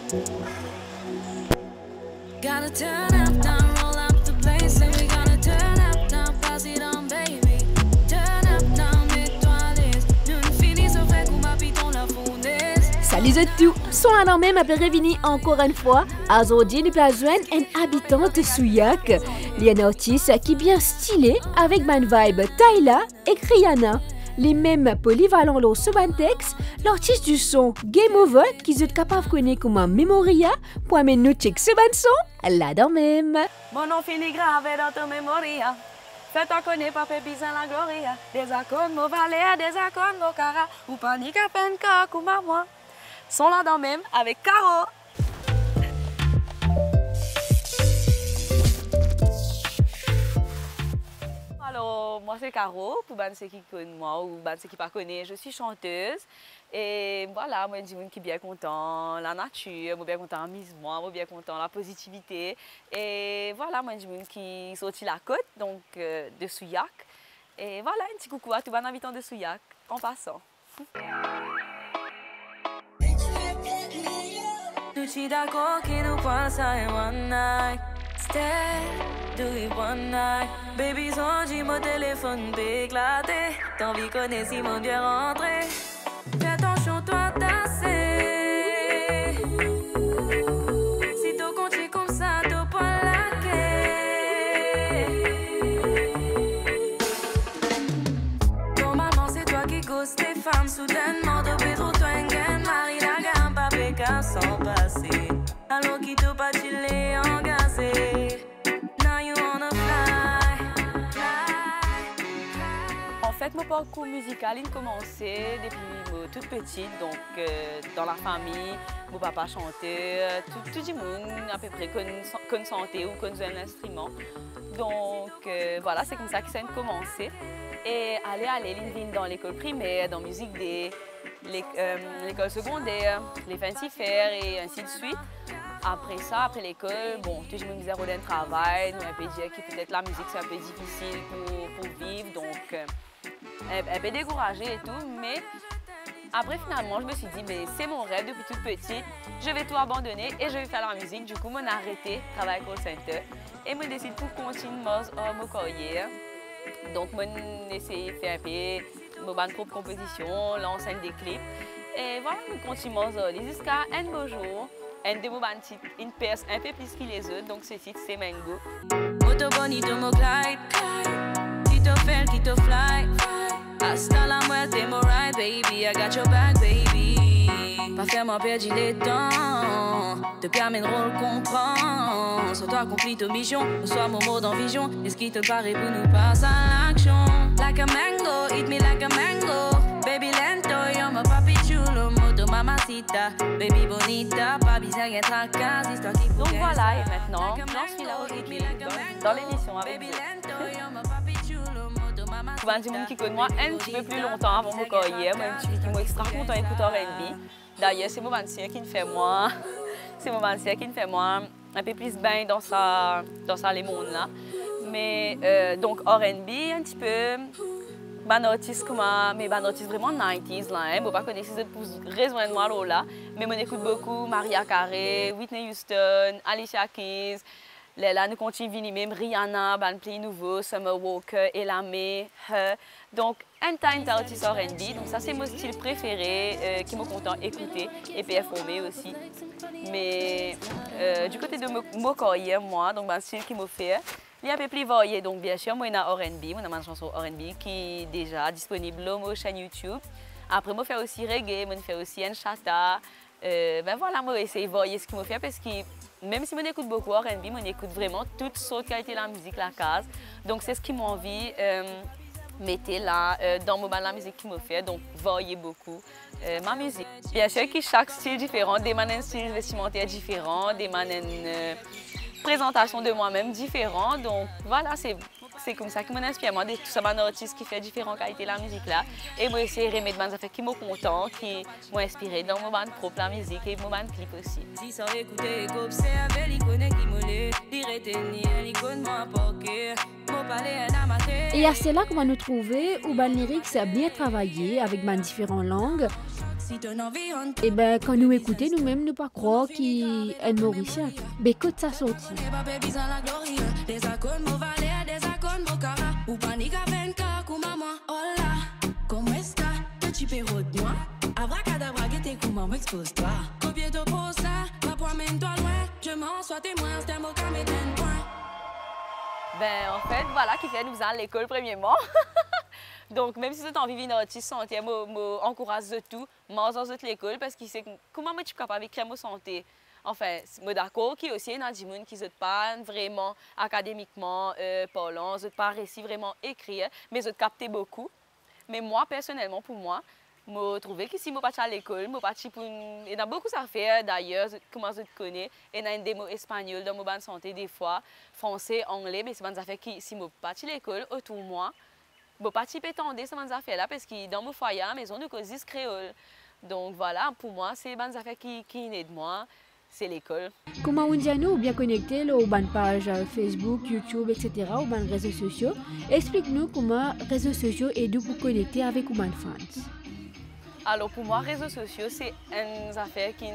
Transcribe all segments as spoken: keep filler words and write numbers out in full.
Gotta turn up down, roll up the place, and we gotta turn up down, pass it on, baby. Turn up down, mets-toi à l'aise. Nous ne finissons fait qu'on m'habitons la fournaise. Salut à tous, sont à même après revenir encore une fois. Aujourd'hui, nous allons joindre un habitant de Souillac. Il y a un artiste qui est bien stylé avec ma vibe Tyla et Kriana. Les mêmes polyvalents dans ce texte, l'artiste du son Game Over qui est capable de connaître comme un Memoria pour amener nous check ce son là-dedans même. Mon nom finit gravé dans ton Memoria. Fais-toi connaître pas pépis en la gloria. Des accords de Movaléa, des accords de Mocara. Ou panique à peine coq ou maman. Sont là-dedans même avec Caro. Alors, moi c'est Caro, pour ceux qui connaissent moi ou ceux qui ne pas connaissent, je suis chanteuse. Et voilà, moi je dis qui est bien content, la nature, moi bien content l'amusement, moi bien content la positivité. Et voilà, moi je dis qui sorti la côte, donc euh, de Souillac. Et voilà, un petit coucou à tous les habitants de Souillac, en passant. Nous sommes d'accord qui nous passe à one night. Do it one night. Baby, son, j'ai mon téléphone éclaté. T'as envie de connaître si mon Dieu est rentré. Fais attention, toi, tassé. Si t'as compté comme ça, t'as pas laqué. Normalement, c'est toi qui cause tes femmes. Soudainement, t'as fait trop toi, une Marie, la gamme, pas pécable sans passer. Alors qui t'a pas chillé, engagé. En fait, mon parcours musical il a commencé depuis toute petite, donc euh, dans la famille, mon papa chantait, tout, tout le monde à peu près connaît chanter ou connaît un instrument. Donc euh, voilà, c'est comme ça que ça a commencé. Et aller aller dans l'école primaire, dans la musique des l'école euh, secondaire, les fancy faire et ainsi de suite. Après ça, après l'école, bon, tout le monde me disait un travail, nous on peut dire que peut-être la musique c'est un peu difficile pour, pour vivre, donc euh, un peu découragée et tout, mais après finalement je me suis dit, c'est mon rêve depuis toute petite, je vais tout abandonner et je vais faire la musique. Du coup, je m'ai arrêté de travailler au call center et je décide pour continuer ma carrière. Donc, je essayé de faire un peu ma propre composition, lancer des clips et voilà, je continue jusqu'à un beau jour. Un de mes titres, une perce un peu plus que les autres, donc ce titre c'est Mango. Moto bonito mo glide, Tito fel, Tito fly. Hasta la muerte mo ride, baby, I got your back, baby. Pas faire m'en perdre le temps, te permet de le comprendre. Soit toi accomplis ton mission, soit mon mot dans vision. Est-ce qui te paraît pour nous passer à l'action? Like a mango, eat me like a mango. Baby lento, you're my papi chulo. Mamacita, baby bonita, pas besoin d'être tracas, histoire qui donc voilà, et maintenant, j'en suis là aujourd'hui dans, dans l'émission avec vous. Pour un petit monde qui connaît moi un petit peu plus longtemps avant mon carrière, moi un petit peu qui m'a extra content d'écouter R and B. D'ailleurs, c'est mon bantier qui me fait moi, c'est mon bantier qui me fait moi un peu plus bien dans ça, dans ça les mondes là. Mais euh, donc R and B un petit peu. Ban artiste comme mais ban artiste vraiment nineties là, hein, bon pas connaître ces autres pour rejoindre moi là, mais on écoute beaucoup Mariah Carey, Whitney Houston, Alicia Keys, là nous continuons venir même Rihanna, ban play nouveau, Summer Walker, Ella Mai, Her. Donc un time d'artiste R and B, donc ça c'est mon style préféré euh, qui me content écouter et performer aussi. Mais euh, du côté de mon carrière moi, donc un style qui me fait il y a un peu plus varié, donc bien sûr, moi, il y a R and B, moi, j'ai une chanson R and B qui est déjà disponible sur ma chaîne YouTube. Après, moi, je fais aussi reggae, moi, je fais aussi Nchata. Euh, ben voilà, moi, j'essaie de varier ce qu'il me fait parce que même si moi, j'écoute beaucoup R and B, moi, j'écoute vraiment toute sorte de qualité de la musique, la case. Donc, c'est ce qui m'a envie de euh, mettre là, euh, dans mon la musique qui me fait, donc varier beaucoup euh, ma musique. Bien sûr, que chaque style est différent, des manières de style vestimentaire différents, des manières de présentation de moi-même différent, donc voilà, c'est comme ça qui m'inspire moi, de tout ça, un artiste qui fait différentes qualités de la musique là, et moi essayer de remettre des affaires qui m'ont content, qui m'ont inspiré dans mon band propre la musique et mon band clip aussi. Et à cela qu'on va nous trouver où ban lyrics a bien travaillé avec ban différentes langues. Et ben quand nous écoutons, nous-mêmes, nous pas croire qu'il est Mauricien. Mais écoute sa sortie. Ben, en fait, voilà, qui fait nous à l'école premièrement. Donc, même si vous êtes en vivant une artiste santé, je encourage de tout, moi, dans l'école, parce que c'est comment je suis capable d'écrire mon santé. Enfin, je suis d'accord qu'il y a aussi des gens qui ne sont pas vraiment académiquement euh, parlant, ne sont pas réussi vraiment écrire, mais je capte beaucoup. Mais moi, personnellement, pour moi, je trouve que si je suis à l'école, il y a beaucoup à faire d'ailleurs, comment je connais, il y a des mots espagnols dans mon santé des fois, français, anglais, mais c'est des affaires qui, si je suis à l'école, autour de moi, je ne peux pas prétendre ces affaires-là parce que dans mon foyer, à la maison, nous causons créole. Donc voilà, pour moi, c'est des affaires qui, qui aident moi, c'est l'école. Comment on dit nous bien connectés aux pages Facebook, YouTube, et cetera, aux réseaux sociaux? Explique-nous comment les réseaux sociaux aident pour connecter avec les fans. Alors pour moi, les réseaux sociaux, c'est une affaire qui,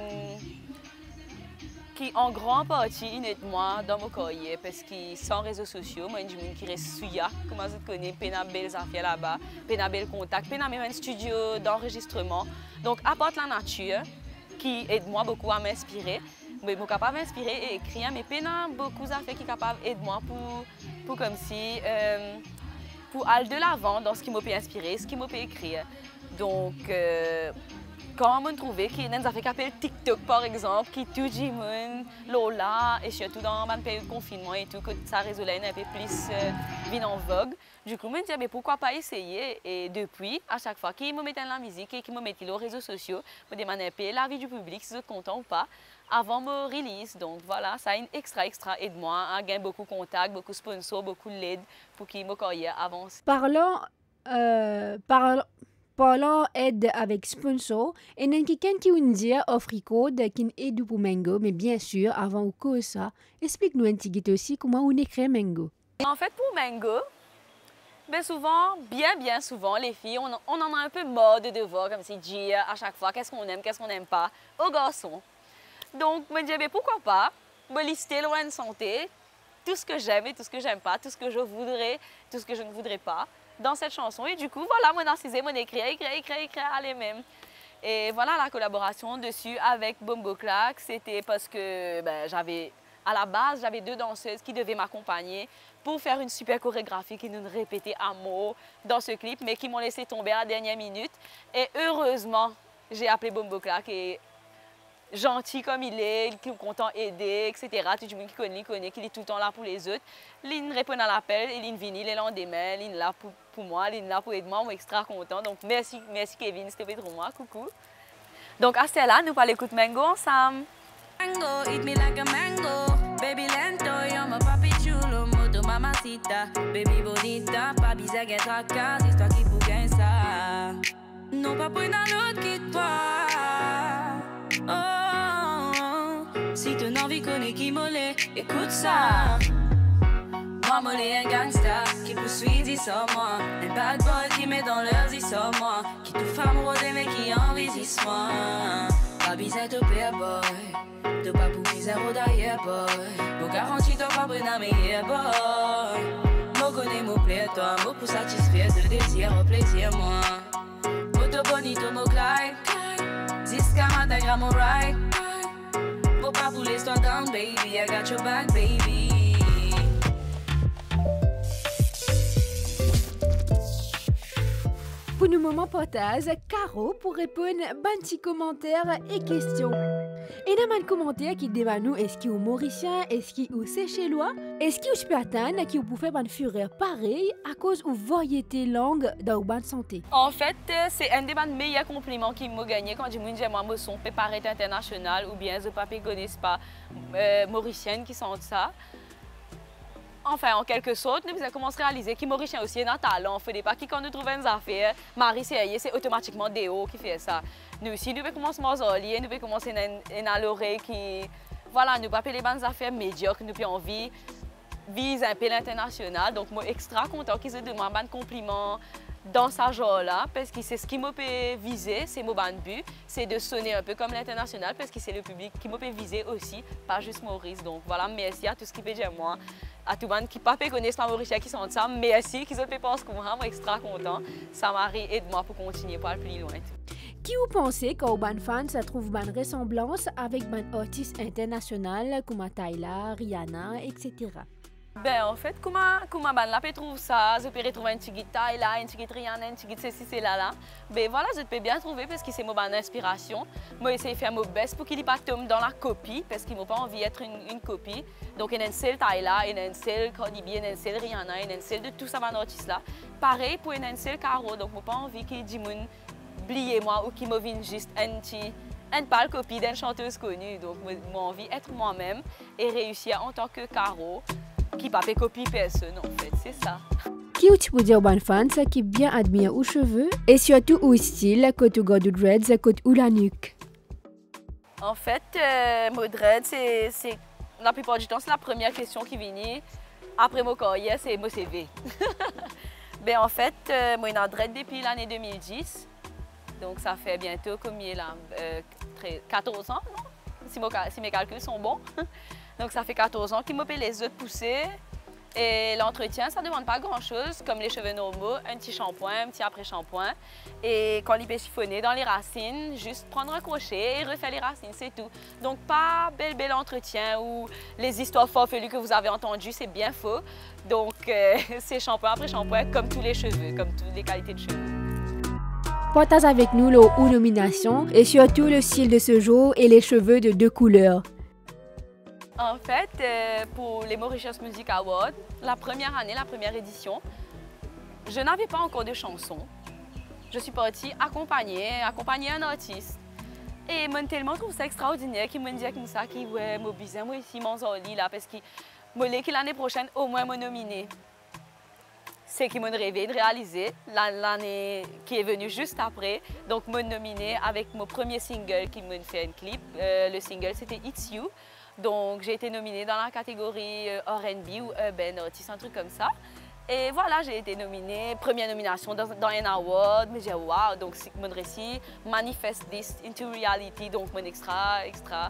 qui en grande partie aide moi dans mon carrière. Parce que sans réseaux sociaux, moi, je suis qui reste souillard, comment je connais, pas de belles affaires là-bas, pas de belles contacts, pas de un studio d'enregistrement. Donc, à part la nature, qui aide moi beaucoup à m'inspirer, je suis capable d'inspirer et écrire, mais pas beaucoup d'affaires qui sont capables d'aider moi pour, pour comme si, euh, pour aller de l'avant dans ce qui m'a pu inspirer, ce qui m'a pu écrire. Donc, euh, quand on trouve qu'il y a des affaires qui s'appellent TikTok, par exemple, qui tout le monde, Lola, et surtout dans la période de confinement et tout, que ça résolait un peu plus euh, en vogue. Du coup, je me dis, mais pourquoi pas essayer? Et depuis, à chaque fois qu'ils me mettent dans la musique et qu'ils me mettent sur les réseaux sociaux, je me demande un peu l'avis du public, si ils sont contents ou pas, avant mon release. Donc voilà, ça a une extra, extra aide moi à gagner beaucoup de contacts, beaucoup de sponsors, beaucoup de l'aide pour que ma carrière avance. Parlons, euh, parlons. Parlant aide avec sponsor, et il y a quelqu'un qui nous dit offre code qui aide pour Mango, mais bien sûr, avant ou que ça, explique-nous un petit peu aussi comment on écrit Mango. En fait, pour Mango, ben souvent, bien bien souvent, les filles, on, on en a un peu marre de devoir comme si dire à chaque fois qu'est-ce qu'on aime, qu'est-ce qu'on n'aime pas aux garçons. Donc, je me dis, ben, pourquoi pas me lister loin de santé, tout ce que j'aime et tout ce que j'aime pas, tout ce que je voudrais, tout ce que je ne voudrais pas dans cette chanson. Et du coup, voilà, mon narcisé, mon écrit, écrit, écrit, écrit, allez même. Et voilà la collaboration dessus avec Bombo Clack, c'était parce que ben, j'avais, à la base, j'avais deux danseuses qui devaient m'accompagner pour faire une super chorégraphie qui nous répétait à mots dans ce clip, mais qui m'ont laissé tomber à la dernière minute. Et heureusement, j'ai appelé Bombo Clack et gentil comme il est, il est content d'aider, et cetera. Tout le monde qui connaît, il connaît qu'il est tout le temps là pour les autres. Il répond à l'appel, il est venu le lendemain, il est là pour, pour moi, il est là pour aider moi, je suis extra content. Donc merci, merci Kevin, c'était pour moi, coucou. Donc à ce là, nous allons écouter Mango ensemble. Mango, eat me like a mango, baby lento, you're my papi chulo, moto mamacita, baby bonita, pas bizarre qu'être à casa, c'est toi qui pour gagner ça. Non pas pour une autre qui toi. Oh, si ton envie connaît qui mollet, écoute ça. Moi mollet un gangsta qui poursuit dit sur moi. Un bad boy qui met dans l'heure dit sur moi. Qui tout femme rodée mais qui envisage moi. Pas bizarre de père boy. De pas pour bizarre d'ailleurs boy. Pour garantir toi pas prendre mes yeah boy. Moi connais mon plaisir toi. Moi pour satisfaire de désir au plaisir moi. Moto bonito mo Clyde. Ziska matagra mo ride. Pour pas pour l'histoire down baby. I got your back baby. Pour nos moments potage, Caro pour répondre à un petit commentaire et questions. Et dans un commentaire qui demande nous est-ce qu'il est mauricien, est-ce qu'il est séchellois, est-ce qu'il est patane, qui vous fait une fureur pareil à cause où vous voyez tes langues dans la bonne santé. En fait, c'est un des meilleurs compliments qui m'a gagné quand je me dis que moi, son préparé international ou bien je ne connais pas euh, mauricienne qui sont ça. Enfin, en quelque sorte, nous avons commencé à réaliser que Mauricien aussi est un talent. Il ne faut pas que quand nous trouvons une affaire, Marie, c'est automatiquement Déo qui fait ça. Nous aussi, nous pouvons commencer à nous nous pouvons commencer à l'oreille qui... Voilà, nous ne pouvons pas les bonnes affaires médiocres, nous avons envie de viser un peu l'international. Donc, moi, extra content qu'ils aient demandé un compliment dans sa genre-là, parce que c'est ce qui m'a fait viser, c'est mon but, c'est de sonner un peu comme l'international, parce que c'est le public qui m'a fait viser aussi, pas juste Maurice. Donc voilà, merci à tout ce qui fait de moi, à tout le monde qui pas connaissent la Maurice qui sont ça, merci, qui ont fait penser comme moi, moi extra content. Ça m'a aidé moi pour continuer, pour aller plus loin. Qui vous pensez qu'au ban fan ça trouve une ressemblance avec ban artistes internationaux comme Tyla, Rihanna, et cetera. Ben en fait, comment comment ban la peut trouver ça, je peux retrouver une petite Tyla, une petite Rihanna, une petite ceci, c'est là là. Ben voilà, je peux bien trouver parce que c'est mon ban inspiration. Moi essayer de faire mon best pour qu'il ne pas tombe dans la copie parce qu'il m'a pas envie d'être une, une copie. Donc il y a une seule Tyla, il y a une seule Cardi B, il y a une seule Rihanna, il y a une seule de tout ça ban artistes là. Pareil pour une seule Caro, donc moi pas envie qu'il dise oubliez moi ou qui me vienne juste une une pâle copie d'une chanteuse connue. Donc moi j'ai envie d'être moi-même et réussir en tant que Caro. Qui pas fait copie personne en fait, c'est ça. Qui tu peux dire aux fans qui bien admire aux cheveux et surtout au style, côté ou de dreads, côté ou la nuque? En fait, euh, mon dread, c'est la plupart du temps c'est la première question qui vient après mon carrière, c'est mon C V. Ben en fait, euh, moi j'ai un dread depuis l'année deux mille dix, donc ça fait bientôt combien là, euh, quatorze ans, non? Si, mon, si mes calculs sont bons. Donc ça fait quatorze ans qu'il me fait les œufs poussés et l'entretien ça ne demande pas grand chose comme les cheveux normaux, un petit shampoing, un petit après-shampoing et quand il peut chiffonner dans les racines, juste prendre un crochet et refaire les racines, c'est tout. Donc pas bel bel entretien ou les histoires farfelues que vous avez entendues, c'est bien faux. Donc euh, c'est shampoing après shampoing comme tous les cheveux, comme toutes les qualités de cheveux. Partage avec nous le ou nomination et surtout le style de ce jour et les cheveux de deux couleurs. En fait, euh, pour les Mauritius Music Awards, la première année, la première édition, je n'avais pas encore de chansons. Je suis partie accompagner, accompagner un artiste. Et moi, tellement trouve ça extraordinaire qu'il me dit comme ça, qu'il ouais, moi bizarre, moi ici, mon zoli là, parce que moi l'année prochaine, au moins, me nominer. C'est qui m'a rêvé de réaliser l'année qui est venue juste après. Donc, me nominer avec mon premier single qui m'a fait un clip. Euh, le single, c'était It's You. Donc, j'ai été nominée dans la catégorie R and B ou Urban Artist, un truc comme ça. Et voilà, j'ai été nominée, première nomination dans, dans un award. Mais j'ai dit, waouh, donc c'est mon récit, manifest this into reality. Donc, mon extra, extra,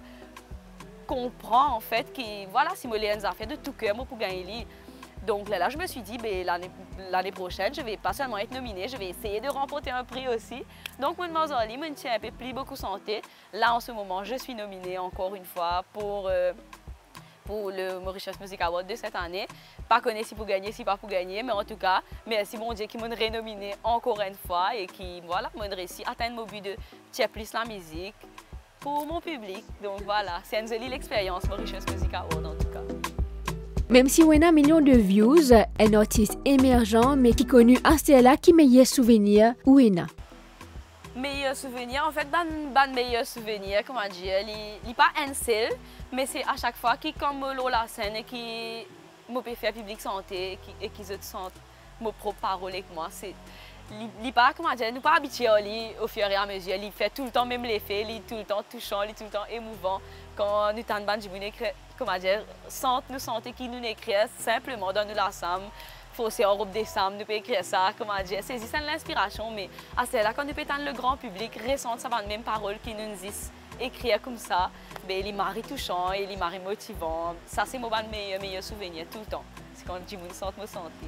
comprend en fait que, voilà, si moi, Léon a fait de tout cœur pour gagner. Donc là, là, je me suis dit, ben, l'année prochaine, je ne vais pas seulement être nominée, je vais essayer de remporter un prix aussi. Donc, mon Mazali, me tient un peu plus beaucoup santé. Là, en ce moment, je suis nominée encore une fois pour, euh, pour le Mauritius Music Award de cette année. Pas connaître si pour gagner, si pas pour gagner, mais en tout cas, merci mon Dieu qui m'a rénominé encore une fois et qui, voilà, m'a réussi à atteindre mon but de tirer plus la musique pour mon public. Donc voilà, c'est une jolie expérience Mauritius Music Award en tout cas. Même si on a un million de views, un artiste émergent mais qui connu assez là qui meilleur souvenir ou ena. Meilleur souvenir, en fait, ban ban meilleur souvenir, comment dire, il n'est pas un seul, mais c'est à chaque fois qui comme l'eau la scène et qui me peut faire public santé et qui se sent mes propres paroles avec moi, c'est il pas comment dire, nous pas habitués au fur et à mesure, il fait tout le temps même l'effet, il tout le temps touchant, il tout le temps émouvant quand nous t'en ban du comment dire, sente nous sentir qui nous écrit simplement dans nous la somme. Faut aussi en robe des sammes, nous peut écrire ça, comment dire, c'est ça l'inspiration, mais à celle là quand nous peut le grand public ressentir ça les mêmes paroles qui nous disent écrire comme ça, ben il m'a touchant et il m'a motivant. Ça c'est mon meilleur meilleur souvenir tout le temps. C'est quand du monde sent me sentir.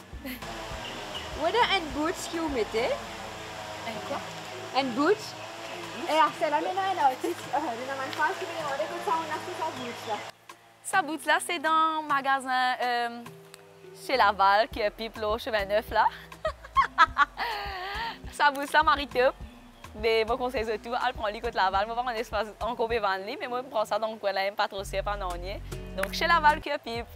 Voilà un boots que vous mettez. Un quoi? Un boots. Et à celle là maintenant un artiste, euh, une femme qui me demandait que ça on a fait sa boots là. Sa boots là c'est dans le magasin euh, chez Laval qui est pipe là, chemin neuf là. Sa boots là Marie-Top. Mais moi conseille de tout, elle prend lui côté Laval, moi pas mon espace encore devant lui, mais moi je prends ça dans le coin là, même pas trop cher pas non rien. Donc chez Laval qui est pipe.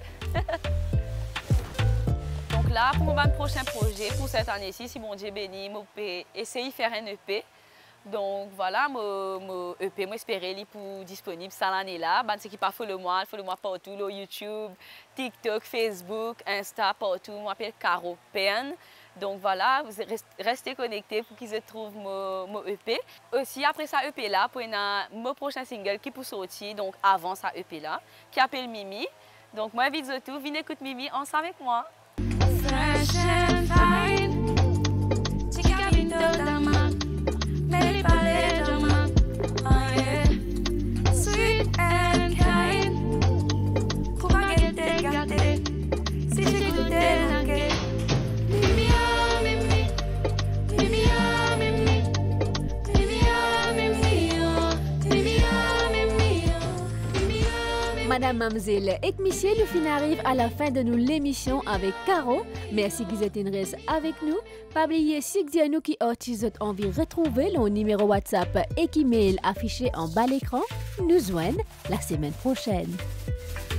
Donc là pour mon prochain projet pour cette année-ci, si mon Dieu béni, je peux essayer de faire un E P. Donc voilà, mon E P, moi espérer li pour disponible cette année-là. Ben, c'est qui pas follow moi, follow moi partout, là, YouTube, TikTok, Facebook, Insta, partout. Moi m'appelle Caro Pen. Donc voilà, vous restez connectés pour qu'ils se trouvent mon, mon E P. Aussi après ça E P là, pour mon prochain single qui peut sortir, donc avant ça E P là, qui s'appelle Mimi. Donc moi invite tout, venez écouter Mimi, ensemble avec moi. Fresh and fine. Madame, Mamzelle et monsieur, le film arrive à la fin de nous l'émission avec Caro. Merci qu'ils étaient restés avec nous. Pas oublier si vous nous qui ont envie de retrouver le numéro WhatsApp et qui mail affiché en bas l'écran. Nous joignent la semaine prochaine.